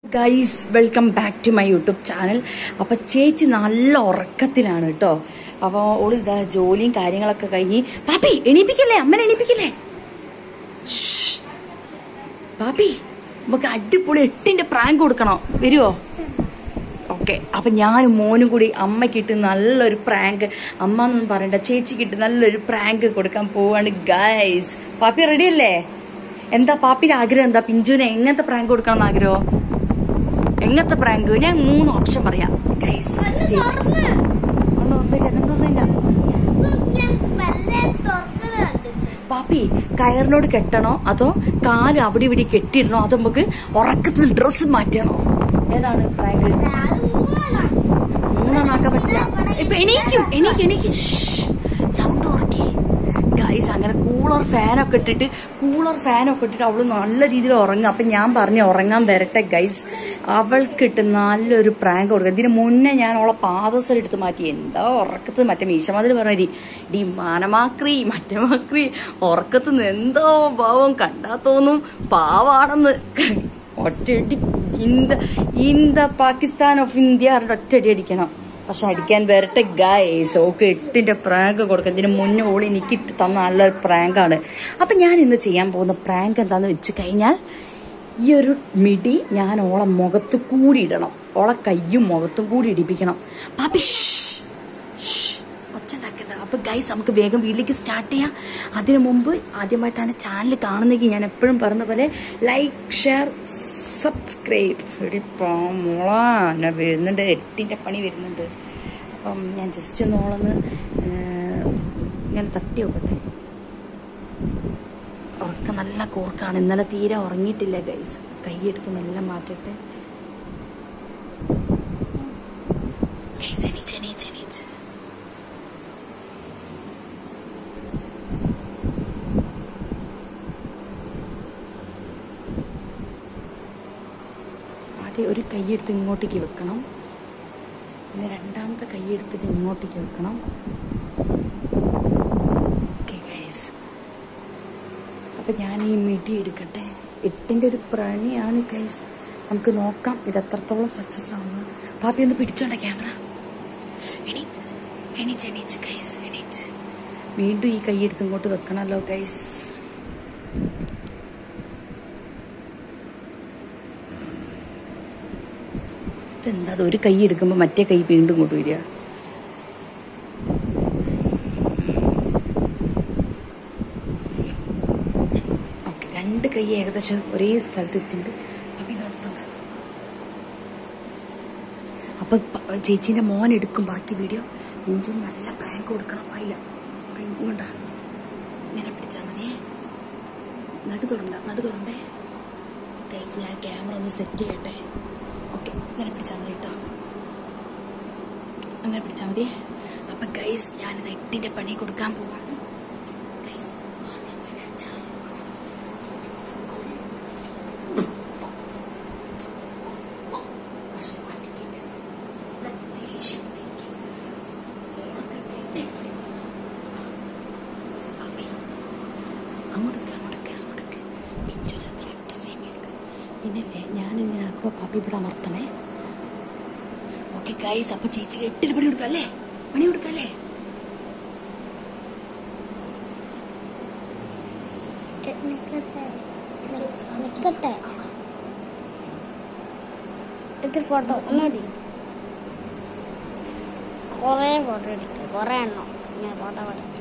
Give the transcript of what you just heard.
Guys, welcome back to my YouTube channel. അപ്പോൾ ചേച്ചി നല്ല ഉറക്കത്തിലാണ് കേട്ടോ. അപ്പോൾ ഓൾ ഇതാ ജോലിയും കാര്യങ്ങളൊക്കെ കഴിഞ്ഞ് പാപ്പി എണീപ്പിക്കല്ലേ, അമ്മനെ എണീപ്പിക്കല്ലേ. പാപ്പി നമുക്ക് അടിപൊളി 8ന്റെ പ്രാങ്ക് കൊടുക്കണം, വരുവോ? ഓക്കെ, അപ്പം ഞാനും മോനും കൂടി അമ്മയ്ക്കിട്ട് നല്ലൊരു പ്രാങ്ക്, അമ്മ എന്നൊന്നും പറയണ്ട, ചേച്ചിക്കിട്ട് നല്ലൊരു പ്രാങ്ക് കൊടുക്കാൻ പോവാണ് ഗൈസ്. പാപ്പി റെഡി അല്ലേ? എന്താ പാപ്പിന്റെ ആഗ്രഹം? എന്താ പിഞ്ചുവിനെ എങ്ങനത്തെ പ്രാങ്ക് കൊടുക്കണം എന്ന് ആഗ്രഹം? എങ്ങനത്തെ പ്രാങ്ക്? ഞാൻ 3 ഓപ്ഷൻ പറയാം ഗൈസ്. പാപ്പി കയറിനോട് കെട്ടണോ, അതോ കാല് അവിടെ ഇവിടെ കെട്ടിയിടണോ, അതോ നമുക്ക് ഉറക്കത്തിൽ ഡ്രസ്സ് മാറ്റണോ? ഏതാണ് പ്രാങ്ക്? 3 ആക്കാൻ പറ്റില്ല. ഇപ്പൊ എനിക്ക് സൗണ്ട് ഉറക്കി ഗൈസ്. അങ്ങനെ കൂളർ ഫാനൊക്കെ ഇട്ടിട്ട് അവള് നല്ല രീതിയിൽ ഉറങ്ങും. അപ്പൊ ഞാൻ പറഞ്ഞു ഉറങ്ങാൻ വരട്ടെ ഗൈസ്, അവൾക്കിട്ട് നല്ലൊരു പ്രാങ്ക് കൊടുക്കുക. ഇതിന് മുന്നേ ഞാൻ അവളെ പാദസരം എടുത്ത് മാറ്റി. എന്താ ഉറക്കത്ത് മറ്റേ മീശമാതിരി പറഞ്ഞി ഡി മാനമാക്രി മറ്റമാക്രി ഉറക്കത്തുനിന്ന് എന്തോ ഭാവം കണ്ടാ തോന്നും പാവാണെന്ന്. ഒറ്റയടി in the Pakistan of India ഒറ്റയടി അടിക്കണം. പക്ഷെ അടിക്കാൻ വരട്ടെ ഗൈസ്. ഓക്കെ, 8ന്റെ പ്രാങ്ക് കൊടുക്കാം. ഇതിന് മുന്നേ ഓളി എനിക്ക് ഇട്ട് തന്ന നല്ലൊരു പ്രാങ്കാണ്. അപ്പം ഞാൻ ഇന്ന് ചെയ്യാൻ പോകുന്ന പ്രാങ്ക് എന്താന്ന് വെച്ച് കഴിഞ്ഞാൽ, ഈ ഒരു മിടി ഞാൻ ഓളെ മുഖത്ത് കൂടി ഇടണം, ഓളെ കയ്യും മുഖത്തും കൂടി ഇടിപ്പിക്കണം. പാപ്പി ഒച്ച ഉണ്ടാക്കണ്ട. അപ്പൊ ഗൈസ് നമുക്ക് വേഗം വീട്ടിലേക്ക് സ്റ്റാർട്ട് ചെയ്യാം. അതിനു മുമ്പ് ആദ്യമായിട്ടാണ് ചാനൽ കാണുന്നെങ്കിൽ ഞാൻ എപ്പോഴും പറഞ്ഞ പോലെ ലൈക്ക്, ഷെയർ, സബ്സ്ക്രൈബ്. മോളാ ഞാൻ വരുന്നുണ്ട്, 8ന്റെ പണി വരുന്നുണ്ട്. അപ്പം ഞാൻ ജസ്റ്റ് ഒന്ന് ഓളൊന്ന് ഇങ്ങനെ തട്ടി നോക്കട്ടെ. ഉറക്കം നല്ല കോർക്കാണ്, ഇന്നലെ തീരെ ഉറങ്ങിയിട്ടില്ല ഗൈസ്. കൈയെടുത്ത് മെല്ലെ മാറ്റട്ടെ ഗൈസ്. എണീച്ച് ഒരു കൈയെടുത്ത് ഇങ്ങോട്ടേക്ക് വെക്കണം, പിന്നെ രണ്ടാമത്തെ കൈയെടുത്തിട്ട് ഇങ്ങോട്ടേക്ക് വെക്കണം. ഓക്കെ ഗൈസ്, അപ്പം ഞാൻ ഈ മിടി എടുക്കട്ടെ. 8ന്റെ ഒരു പണിയാണ് ഗൈസ്. നമുക്ക് നോക്കാം ഇത് എത്രത്തോളം സക്സസ് ആവുന്നു. പാപ്പി ഒന്ന് പിടിച്ചോണ്ട ക്യാമറ. എണീച്ച് ഗൈസ്, എണീച്ച്. വീണ്ടും ഈ കൈയെടുത്ത് ഇങ്ങോട്ട് വെക്കണമല്ലോ ഗൈസ്. എന്താ അത്, ഒരു കൈ എടുക്കുമ്പോൾ മറ്റേ കൈ വീണ്ടും ഇങ്ങോട്ട് വരിക. ഓക്കെ, 2 കൈ ഏകദേശം ഒരേ സ്ഥലത്ത് എത്തിണ്ട്. അപ്പം ഇതടുത്തുണ്ട്. അപ്പം ചേച്ചീൻ്റെ മോൻ എടുക്കും ബാക്കി വീഡിയോ. ഇഞ്ചും നല്ല പ്രാങ്ക് കൊടുക്കണം. ആയില്ല കൊണ്ട ഇങ്ങനെ പിടിച്ചാൽ മതിയേ. നടു തുടണ്ടേ ഗൈസ്. ഞാൻ ക്യാമറ ഒന്ന് സെറ്റ് ചെയ്യട്ടെ. ഓക്കെ, ഇങ്ങനെ പിടിച്ചാൽ മതി കേട്ടോ, അങ്ങനെ പിടിച്ചാൽ മതി. അപ്പം ഗൈസ് ഞാനിത് 8ന്റെ പണി കൊടുക്കാൻ പോവാണ് ഗൈസ്. പിന്നെ ഞാനിങ്ങനെ അപ്പോൾ പാപ്പി ഇവിടെ അമർത്തണേ. ഓക്കെ ഗൈസ്, അപ്പൊ ചേച്ചി 8ന് പണി കൊടുക്കല്ലേ. ഫോട്ടോ ഒന്നുകൂടി കുറേ ഫോട്ടോ എടുക്കുക, കുറേ എണ്ണം ഞാൻ ഫോട്ടോ